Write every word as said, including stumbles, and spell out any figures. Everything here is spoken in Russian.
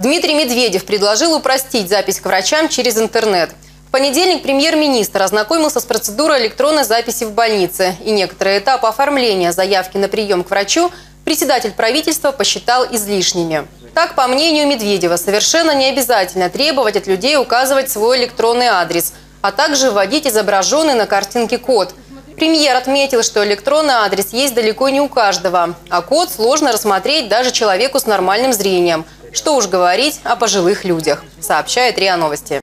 Дмитрий Медведев предложил упростить запись к врачам через интернет. В понедельник премьер-министр ознакомился с процедурой электронной записи в больнице. И некоторые этапы оформления заявки на прием к врачу председатель правительства посчитал излишними. Так, по мнению Медведева, совершенно не обязательно требовать от людей указывать свой электронный адрес, а также вводить изображенный на картинке код. Премьер отметил, что электронный адрес есть далеко не у каждого, а код сложно рассмотреть даже человеку с нормальным зрением. Что уж говорить о пожилых людях, сообщает РИА Новости.